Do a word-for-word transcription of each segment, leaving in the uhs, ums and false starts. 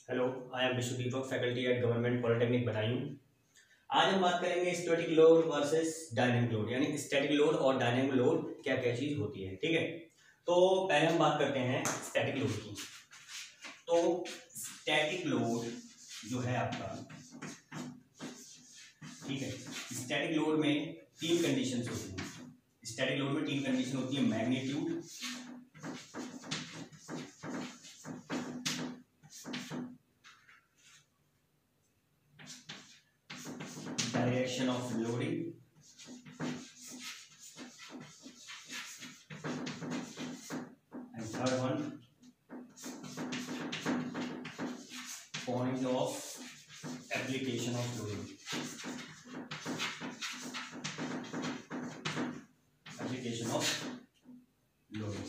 Hello, I am Vishu Deepak, faculty at government polytechnic Badaun. आज हम बात करेंगे static load versus dynamic load, यानी स्टैटिक लोड और डायनेमिक लोड क्या क्या चीज होती है। ठीक है, तो पहले हम बात करते हैं स्टैटिक लोड की। तो स्टैटिक लोड जो है आपका, ठीक है, स्टैटिक लोड में तीन कंडीशंस होती हैं। स्टैटिक लोड में तीन कंडीशन होती है: magnitude, direction of loading and third one point of application of loading. Application of loading,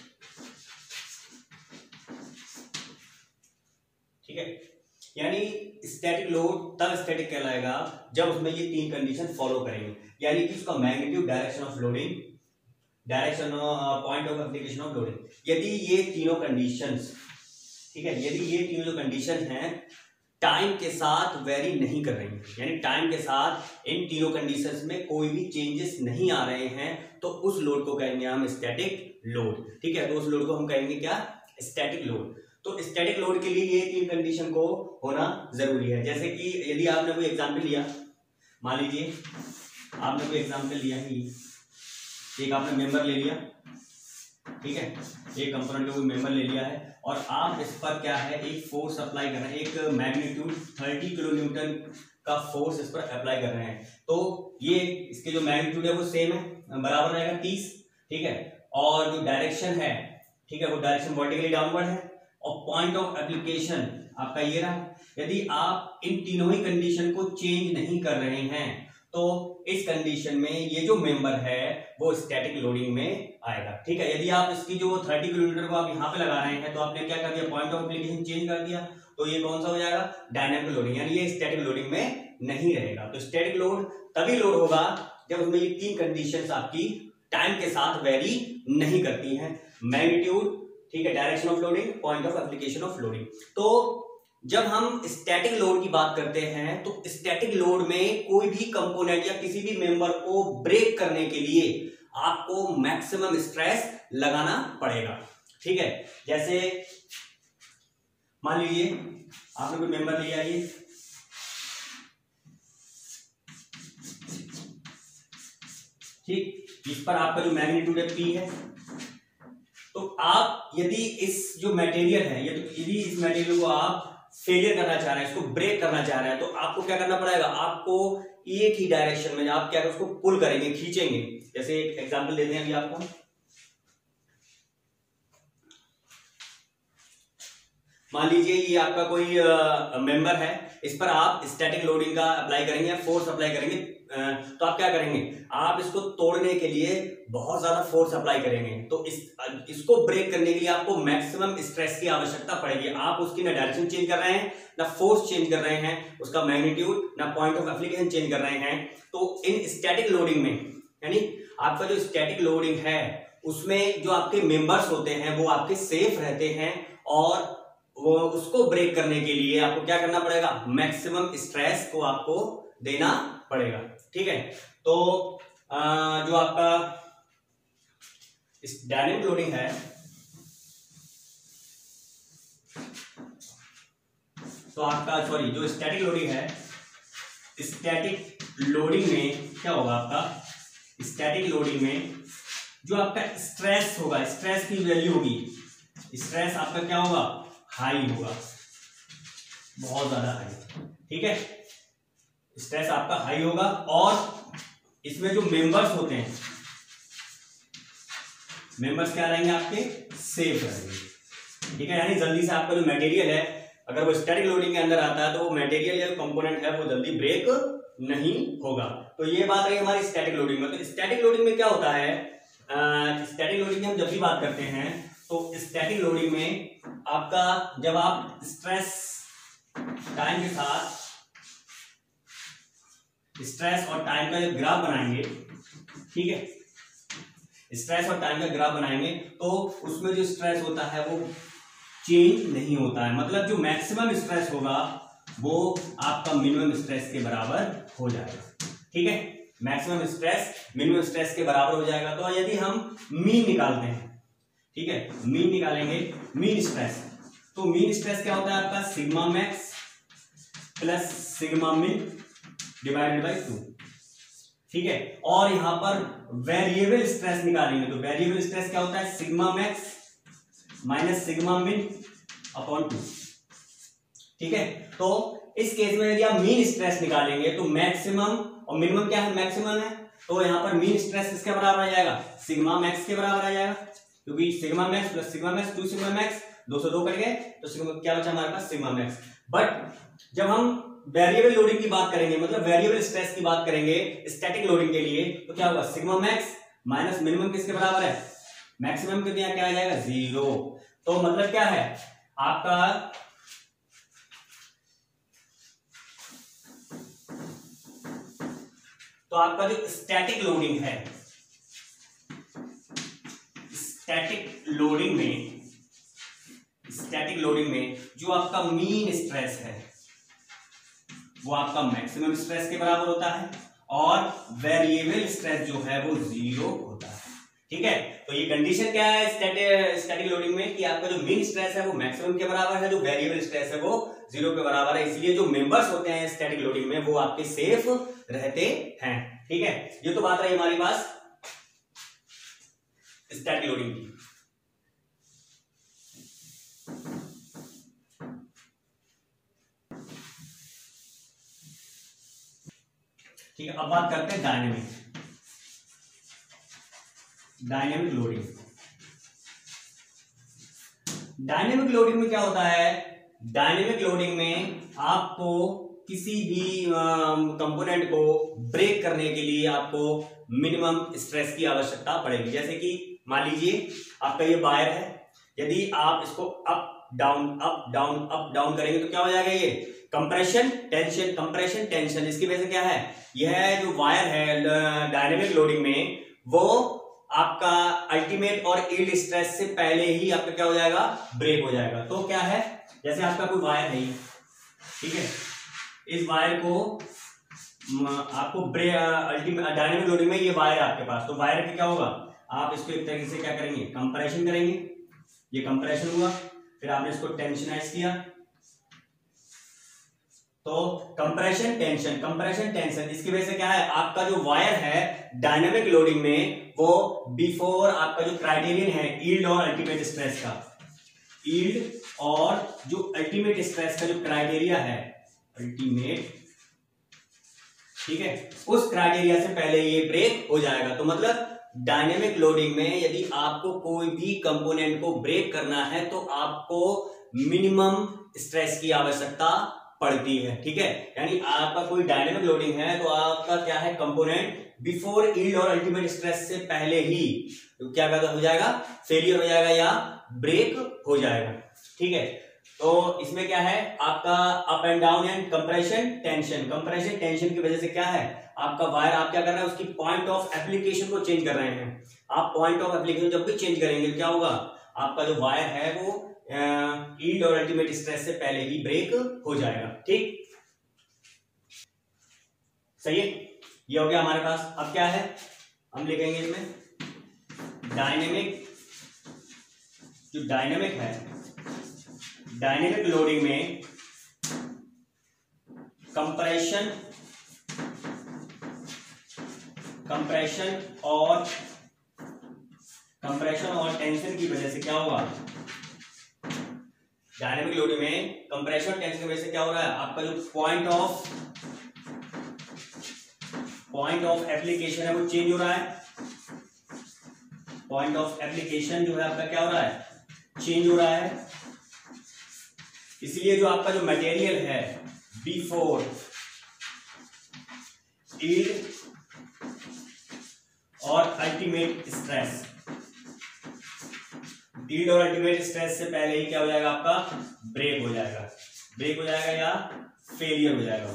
ठीक है। यानी स्टैटिक लोड तब स्टैटिक कहलाएगा जब उसमें ये तीन कंडीशन फॉलो करेंगे, यानी कि उसका magnitude, direction of loading, direction point of application of loading, यदि ये तीनों कंडीशंस, ठीक है, यदि ये तीनों जो कंडीशन हैं टाइम के साथ वेरी नहीं कर रही, यानी टाइम के साथ इन तीनों कंडीशंस में कोई भी चेंजेस नहीं आ रहे हैं, तो उस लोड को कहेंगे हम स्टैटिक लोड। ठीक है, तो उस लोड को हम कहेंगे क्या? Static load. तो स्टैटिक लोड के लिए ये तीन कंडीशन को होना जरूरी है। जैसे कि यदि आपने कोई एग्जांपल लिया, मान लीजिए आपने कोई एग्जांपल लिया है, एक आपने मेंबर ले लिया, ठीक है, एक कंपोनेंट का कोई मेंबर ले लिया है और आप इस पर क्या है, एक फोर्स अप्लाई कर रहे हैं, एक मैग्नीट्यूड थर्टी किलो न्यूटन का फोर्स इस पर अप्लाई कर रहे हैं। तो ये इसके जो मैग्नीट्यूड है वो सेम है, बराबर रहेगा तीस, ठीक है, और जो डायरेक्शन है, ठीक है, वो डायरेक्शन वर्टिकली डाउनवर्ड है, और पॉइंट ऑफ एप्लीकेशन आपका ये रहा। यदि आप इन तीनों ही कंडीशन को चेंज नहीं कर रहे हैं तो इस कंडीशन में ये जो मेंबर है वो स्टैटिक लोडिंग में आएगा। ठीक है, यदि आप इसकी जो तीस किलोमीटर को आप यहाँ पे लगा रहे हैं तो आपने क्या कर दिया, पॉइंट ऑफ एप्लीकेशन चेंज कर दिया, तो ये कौन सा हो जाएगा? डायनेमिक लोडिंग, यानी ये स्टैटिक लोडिंग में नहीं रहेगा। तो स्टैटिक लोड तभी लोड होगा जब उसमें ये तीन कंडीशंस आपकी टाइम के साथ वेरी नहीं करती हैं: मैग्नीट्यूड, ठीक है, direction of loading, point of application of loading. तो जब हम स्टैटिक लोड की बात करते हैं तो स्टैटिक लोड में कोई भी कंपोनेंट या किसी भी मेंबर को ब्रेक करने के लिए आपको मैक्सिमम स्ट्रेस लगाना पड़ेगा। ठीक है, जैसे मान लीजिए आपने कोई मेंबर लिया, ये ठीक, इस पर आपका जो मैग्नीट्यूड है पी है, तो आप यदि इस जो मटेरियल है, यदि इस मटेरियल को आप फेलियर करना चाह रहे हैं, इसको ब्रेक करना चाह रहे हैं, तो आपको क्या करना पड़ेगा? आपको एक ही डायरेक्शन में आप क्या उसको पुल करेंगे, खींचेंगे। जैसे एक एग्जांपल देते हैं अभी आपको, मान लीजिए ये आपका कोई मेंबर है, इस पर आप स्टैटिक लोडिंग का अप्लाई करेंगे, फोर्स अप्लाई करेंगे, तो आप क्या करेंगे? आप इसको तोड़ने के लिए बहुत ज्यादा फोर्स अप्लाई करेंगे। तो इस इसको ब्रेक करने के लिए आपको मैक्सिमम स्ट्रेस की आवश्यकता पड़ेगी। आप उसकी ना डायरेक्शन चेंज कर रहे हैं, ना फोर्स चेंज कर रहे हैं, उसका मैग्नीट्यूड ना पॉइंट ऑफ एप्लीकेशन चेंज कर रहे हैं। तो इन स्टैटिक लोडिंग में, यानी आपका जो स्टैटिक लोडिंग है उसमें जो आपके मेंबर्स होते हैं वो आपके सेफ रहते हैं, और वो उसको ब्रेक करने के लिए आपको क्या करना पड़ेगा? मैक्सिमम स्ट्रेस को आपको देना पड़ेगा। ठीक है, तो आ, जो आपका इस डायनेमिक लोडिंग है, तो आपका सॉरी जो स्टैटिक लोडिंग है, स्टैटिक लोडिंग में क्या होगा आपका? स्टैटिक लोडिंग में जो आपका स्ट्रेस होगा, स्ट्रेस की वैल्यू होगी, स्ट्रेस आपका क्या होगा? हाई होगा, बहुत ज्यादा हाई। ठीक है, स्ट्रेस आपका हाई होगा, और इसमें जो मेंबर्स होते हैं, मेंबर्स क्या रहेंगे? आपके सेफ रहेंगे। ठीक है, यानी जल्दी से आपका जो मटेरियल है, अगर वो स्टैटिक लोडिंग के अंदर आता है तो वो मटेरियल या कंपोनेंट है वो जल्दी ब्रेक नहीं होगा। तो ये बात रही हमारी स्टैटिक लोडिंग में। तो स्टैटिक लोडिंग में क्या होता है? स्टैटिक लोडिंग में हम जब भी बात करते हैं तो स्टैटिक लोडिंग में आपका, जब आप स्ट्रेस टाइम के साथ स्ट्रेस और टाइम का जब ग्राफ बनाएंगे, ठीक है, स्ट्रेस और टाइम का ग्राफ बनाएंगे तो उसमें जो स्ट्रेस होता है वो चेंज नहीं होता है, मतलब जो मैक्सिमम स्ट्रेस होगा वो आपका मिनिमम स्ट्रेस के बराबर हो जाएगा। ठीक है, मैक्सिमम स्ट्रेस मिनिमम स्ट्रेस के बराबर हो जाएगा। तो यदि हम मीन निकालते हैं, ठीक है, मीन निकालेंगे, मीन स्ट्रेस, तो मीन स्ट्रेस क्या होता है आपका sigma max plus sigma min divided by two. ठीक है, और यहां पर वेरिएबल स्ट्रेस निकालेंगे, तो वेरिएबल स्ट्रेस क्या होता है sigma max minus sigma min upon two. ठीक है, तो इस केस में यदि आप मीन स्ट्रेस निकालेंगे तो मैक्सिमम और मिनिमम क्या है, मैक्सिमम है, तो यहां पर मीन स्ट्रेस किसके बराबर आ जाएगा, सिग्मा मैक्स के बराबर आ जाएगा, क्योंकि sigma max plus sigma max two sigma max, दो सौ दो कट गए तो सिग्मा क्या बचा हमारे पास सिग्मा मैक्स। बट जब हम वेरिएबल लोडिंग की बात करेंगे, मतलब वेरिएबल स्ट्रेस की बात करेंगे स्टैटिक लोडिंग के लिए, तो क्या होगा सिग्मा मैक्स माइनस मिनिमम किसके बराबर है, मैक्सिमम के यहाँ क्या आ जाएगा जीरो। तो मतलब क्या है आपका तो आपका जो स्टैटिक लोडिंग है, स्टैटिक लोडिंग में स्टैटिक लोडिंग में जो आपका मीन स्ट्रेस है वो आपका मैक्सिमम स्ट्रेस के बराबर होता है और वेरिएबल स्ट्रेस जो है वो जीरो होता है। ठीक है, तो ये कंडीशन क्या है स्टैटिक स्टैटिक लोडिंग में कि आपका जो मीन स्ट्रेस है वो मैक्सिमम के बराबर है, जो वेरिएबल स्ट्रेस है वो जीरो के बराबर है, इसलिए जो मेंबर्स होते हैं स्टैटिक लोडिंग में वो आपके सेफ रहते हैं। ठीक है, ये तो बात रही हमारी पास स्टैटिक लोडिंग की। ठीक है, अब बात करते हैं dynamic dynamic loading. Dynamic loading में क्या होता है, डायनेमिक लोडिंग में आपको किसी भी कंपोनेंट को ब्रेक करने के लिए आपको मिनिमम स्ट्रेस की आवश्यकता पड़ेगी। जैसे कि मान लीजिए आपका ये वायर है, यदि आप इसको up down up down up down करेंगे तो क्या हो जाएगा, ये कंप्रेशन टेंशन कंप्रेशन टेंशन। इसकी वजह से क्या है, यह जो वायर है डायनेमिक लोडिंग में वो आपका अल्टीमेट और यील्ड स्ट्रेस से पहले ही आपका क्या हो जाएगा, ब्रेक हो जाएगा। तो क्या है, जैसे आपका कोई वायर है, ठीक है, इस वायर को आपको ब्रेक अल्टीमेट डायनेमिक लोडिंग में ये वायर है आपके पास, तो वायर पे क्या होगा, आप इसको एक तरीके से क्या करेंगे, कंप्रेशन करेंगे, ये कंप्रेशन हुआ, फिर आपने इसको टेंशनाइज किया, तो कंप्रेशन टेंशन कंप्रेशन टेंशन। इसकी वजह से क्या है, आपका जो वायर है डायनेमिक लोडिंग में वो बिफोर आपका जो क्राइटेरियन है यील्ड और अल्टीमेट स्ट्रेस का, यील्ड और जो अल्टीमेट स्ट्रेस का जो क्राइटेरिया है अल्टीमेट, ठीक है, उस क्राइटेरिया से पहले ये ब्रेक हो जाएगा। तो मतलब डायनेमिक लोडिंग में यदि आपको कोई भी कंपोनेंट को ब्रेक करना है तो आपको मिनिमम स्ट्रेस की आवश्यकता पड़ती है। ठीक है, यानी आपका कोई डायनेमिक लोडिंग है तो आपका क्या है, कंपोनेंट बिफोर यील्ड और अल्टीमेट स्ट्रेस से पहले ही तो क्या हो जाएगा, फेलियर हो जाएगा या ब्रेक हो जाएगा। ठीक है, तो इसमें क्या है आपका up and down and compression tension. Compression tension की वजह से क्या है, आपका वायर आप क्या कर रहे हैं, उसकी पॉइंट ऑफ एप्लीकेशन को चेंज कर रहे हैं। आप पॉइंट ऑफ एप्लीकेशन जब भी चेंज करेंगे क्या होगा, आपका जो वायर है वो यील्ड और अल्टीमेट स्ट्रेस से पहले ही ब्रेक हो जाएगा। ठीक, सही है, ये हो गया हमारे पास। अब क्या है, हम लिखेंगे इसमें डायनेमिक, जो डायनेमिक है, डायनेमिक लोडिंग में कंप्रेशन कंप्रेशन और कंप्रेशन और टेंशन की वजह से क्या होगा, डायनेमिक लोडिंग में कंप्रेशन टेंशन की वजह से क्या हो रहा है, आपका जो point of point of application है वो चेंज हो रहा है। पॉइंट ऑफ एप्लीकेशन जो है आपका क्या हो रहा है, चेंज हो रहा है। इसलिए जो आपका जो मटेरियल है बिफोर यील्ड और अल्टीमेट स्ट्रेस, यील्ड और अल्टीमेट स्ट्रेस से पहले ही क्या हो जाएगा, आपका ब्रेक हो जाएगा, ब्रेक हो जाएगा या फेलियर हो जाएगा।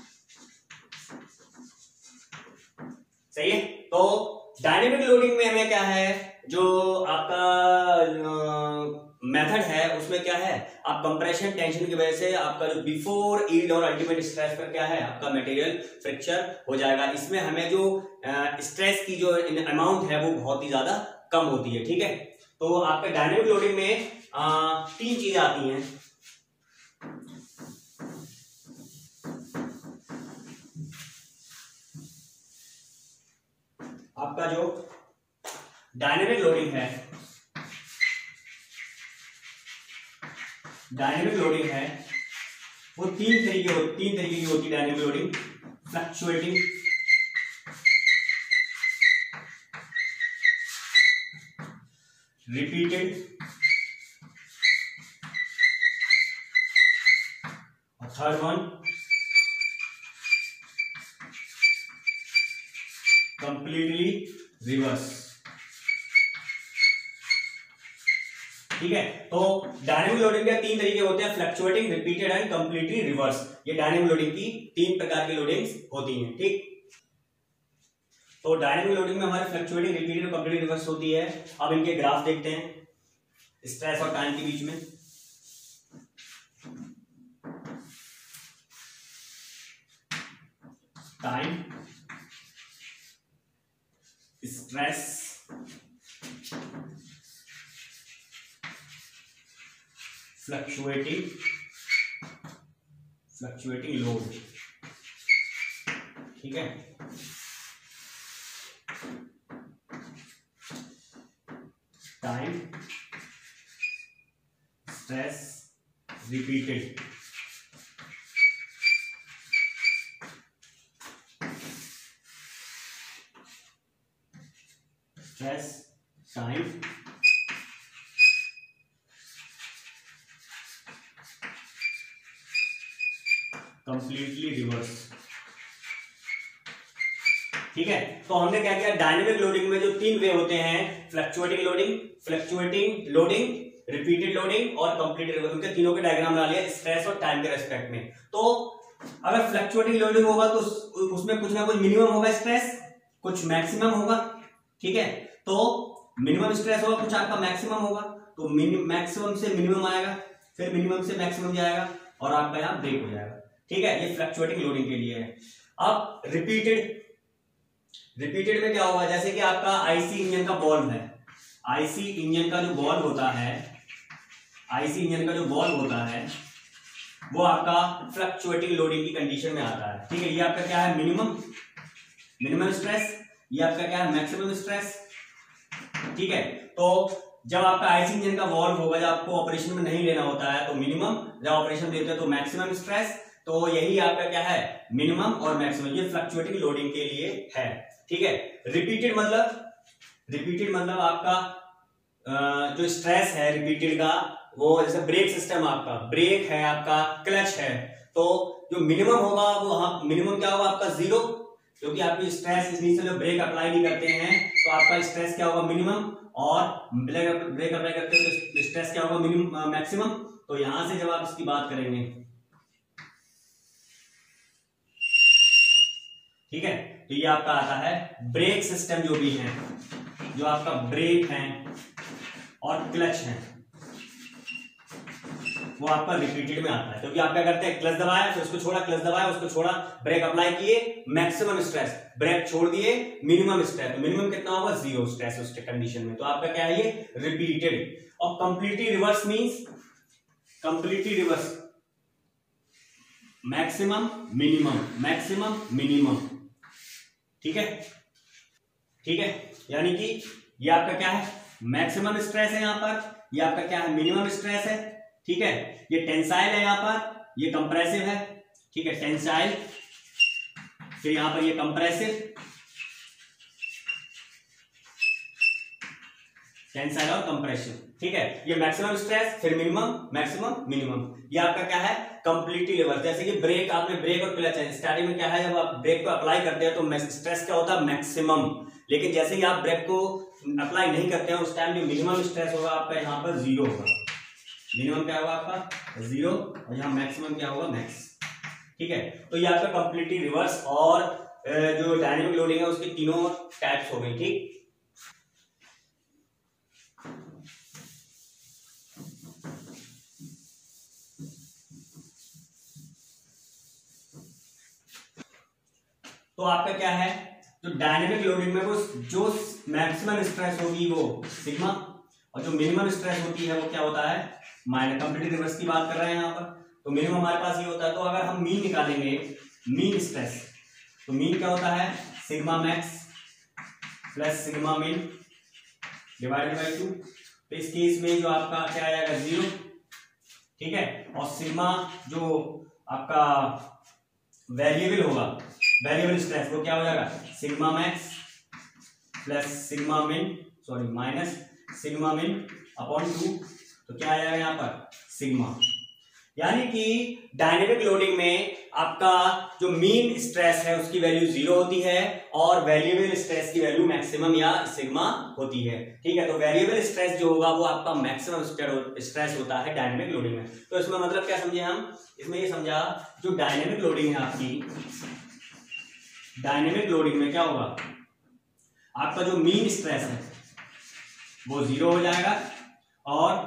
सही है, तो डायनेमिक लोडिंग में हमें क्या है, जो आपका मेथड है उसमें क्या है, आप कंप्रेशन टेंशन की वजह से आपका जो बिफोर यील्ड और अल्टीमेट स्ट्रेस पर क्या है, आपका मटेरियल फ्रैक्चर हो जाएगा। इसमें हमें जो स्ट्रेस की जो अमाउंट है वो बहुत ही ज्यादा कम होती है। ठीक है, तो आपके डायनेमिक लोडिंग में आ, तीन चीजें आती हैं। आपका जो डायनेमिक लोडिंग है, डायनेमिक लोडिंग है वो तीन तरीके हो तीन तरीके की होती है डायनेमिक लोडिंग। फ्लक्चुएटिंग, रिपीटेड और थर्ड वन कंप्लीटली रिवर्स। ठीक है, तो डायनेमिक लोडिंग के तीन तरीके होते हैं, fluctuating, repeated and completely reverse. ये डायनेमिक लोडिंग की तीन प्रकार की लोडिंग्स होती हैं। ठीक, तो डायनेमिक लोडिंग में हमारे फ्लक्चुएटिंग, रिपीटेड और कंप्लीटली रिवर्स होती है। अब इनके ग्राफ देखते हैं स्ट्रेस और टाइम के बीच में। Time, stress, fluctuating fluctuating load. ठीक है, time, stress, repeated, stress, time, completely reverse. ठीक है, तो हमने क्या किया, डायनेमिक लोडिंग में जो तीन वे होते हैं, fluctuating loading, fluctuating loading, repeated loading और कंप्लीटेड लोडिंग, उनके तीनों के डायग्राम बना लिया स्ट्रेस और टाइम के रेस्पेक्ट में। तो अगर फ्लक्चुएटिंग लोडिंग होगा तो उसमें कुछ ना कुछ मिनिमम होगा स्ट्रेस, कुछ मैक्सिमम होगा। ठीक है, तो मिनिमम स्ट्रेस होगा, कुछ आपका मैक्सिमम होगा, तो मैक्सिमम से मिनिमम आएगा, फिर मिनिमम से मैक्सिमम जाएगा और आपका यहाँ ब्रेक हो जाएगा। ठीक है, ये फ्लक्चुएटिंग लोडिंग के लिए है। अब रिपीटेड, रिपीटेड में क्या होगा, जैसे कि आपका आईसी इंजन का बॉल्व है, आईसी इंजन का जो बॉल्व होता है, आईसी इंजन का जो बॉल्व होता है वो आपका फ्लक्चुएटिंग लोडिंग की कंडीशन में आता है। ठीक है, ये आपका क्या है, मिनिमम मिनिमम स्ट्रेस, ये आपका क्या है, मैक्सिमम स्ट्रेस। ठीक है, तो जब आपका आईसी इंजन का वॉल्व होगा, जब आपको ऑपरेशन में नहीं लेना होता है तो मिनिमम, जब ऑपरेशन देते हैं तो मैक्सिमम स्ट्रेस। तो यही आपका क्या है, मिनिमम और मैक्सिमम, ये फ्लक्चुएटिंग लोडिंग के लिए है। ठीक है, रिपीटेड मतलब, रिपीटेड मतलब आपका जो स्ट्रेस है रिपीटेड का, वो जैसे ब्रेक सिस्टम, आपका ब्रेक है, आपका क्लच है, तो जो मिनिमम होगा वो हाँ, मिनिमम क्या होगा आपका जीरो, क्योंकि आपकी स्ट्रेस इनिशियल जो ब्रेक अप्लाई नहीं करते हैं तो आपका स्ट्रेस क्या होगा, मिनिमम, और ब्रेक ब्रेक अप्लाई करते हैं तो स्ट्रेस क्या होगा, मिनिमम मैक्सिमम। तो यहां से जब आप इसकी बात करेंगे, ठीक है, तो ये आपका आता है ब्रेक सिस्टम, जो भी है, जो आपका ब्रेक है और क्लच है वो आपका रिपीटेड में आता है, क्योंकि आप क्या करते हैं, क्लच दबाया फिर उसको छोड़ा, क्लच दबाया उसको छोड़ा, ब्रेक अप्लाई किए, मैक्सिमम स्ट्रेस, ब्रेक छोड़ दिए, मिनिमम स्ट्रेस, तो मिनिमम कितना होगा, जीरो स्ट्रेस उस कंडीशन में, तो आपका क्या है, ये रिपीटेड। और completely reverse means, completely reverse maximum minimum, maximum minimum. ठीक है, ठीक है, यानी कि ये आपका क्या है, मैक्सिमम स्ट्रेस है, यहां पर ये आपका क्या है, मिनिमम स्ट्रेस है। ठीक है, ये टेंसाइल है, यहां पर ये कंप्रेसिव है। ठीक है, टेंसाइल, फिर यहां पर ये कंप्रेसिव, टेंसाइल और कंप्रेसिव। ठीक है, ये मैक्सिमम स्ट्रेस, फिर मिनिमम, मैक्सिमम, मिनिमम, ये आपका क्या है, कंप्लीटली रिवर्स। जैसे कि ब्रेक, आपने ब्रेक और क्लच है, स्टार्टिंग में क्या है, जब आप ब्रेक को अप्लाई करते हैं तो स्ट्रेस क्या होता है, मैक्सिमम, लेकिन जैसे ही आप ब्रेक को अप्लाई नहीं करते हैं उस टाइम जो मिनिमम स्ट्रेस होगा आपका यहाँ पर जीरो होगा, मिनिमम क्या होगा आपका जीरो, और यहाँ मैक्सिमम क्या होगा, मैक्स। ठीक है, तो ये आपका कंप्लीटली रिवर्स और जो डायनेमिक लोडिंग है उसके तीनों टाइप्स हो गई। ठीक, तो आपका क्या है, तो डायनेमिक लोडिंग में वो जो मैक्सिमम स्ट्रेस होगी वो सिग्मा, और जो मिनिमम स्ट्रेस होती है वो क्या होता है, माइनस। कंप्लीट रिवर्स की बात कर रहे हैं यहाँ पर, तो मिनिमम हमारे पास ये होता है। तो अगर हम मीन निकालेंगे, मीन स्ट्रेस, तो मीन क्या होता है, sigma max plus sigma min divided by two. तो इस केस में जो आपका क्या आएगा, जीरो, ठीक है। और सिग्मा जो आपका वेरिएबल होगा, वेरिएबल स्ट्रेस, वो क्या हो जाएगा, sigma max plus sigma min, sorry minus sigma min upon two. तो क्या आ जाएगा यहाँ पर, सिग्मा। यानी कि डायनेमिक लोडिंग में आपका जो मीन स्ट्रेस है उसकी वैल्यू जीरो होती है और वेरिएबल स्ट्रेस की वैल्यू मैक्सिमम या सिग्मा होती है, ठीक है। तो वेरिएबल स्ट्रेस जो होगा वो आपका मैक्सिमम स्ट्रेस होता है डायनेमिक लोडिंग में। तो इसमें मतलब क्या समझे हम, इसमें ये समझा जो डायनेमिक लोडिंग है आपकी, डायनेमिक लोडिंग में क्या होगा, आपका जो मीन स्ट्रेस है वो जीरो हो जाएगा और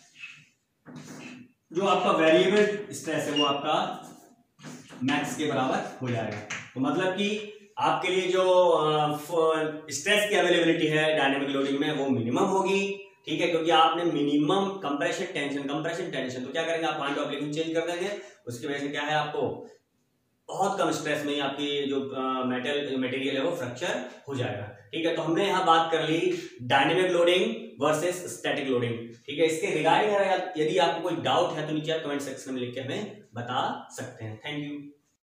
जो आपका वेरिएबल स्ट्रेस है वो आपका मैक्स के बराबर हो जाएगा। तो मतलब कि आपके लिए जो स्ट्रेस की अवेलेबिलिटी है डायनेमिक लोडिंग में वो मिनिमम होगी, ठीक है, क्योंकि आपने minimum compression tension, compression tension, तो क्या करेंगे आप पॉइंट ऑफ लिविंग चेंज कर देंगे, उसकी वजह से क्या है, आपको बहुत कम स्ट्रेस में आपकी जो मेटल मटेरियल है वो फ्रैक्चर हो जाएगा, ठीक है। तो हमने यहाँ बात कर ली dynamic loading versus static loading, ठीक है। इसके रिगार्डिंग यदि आपको कोई डाउट है तो नीचे आप कमेंट सेक्शन में लिख के हमें बता सकते हैं। Thank you.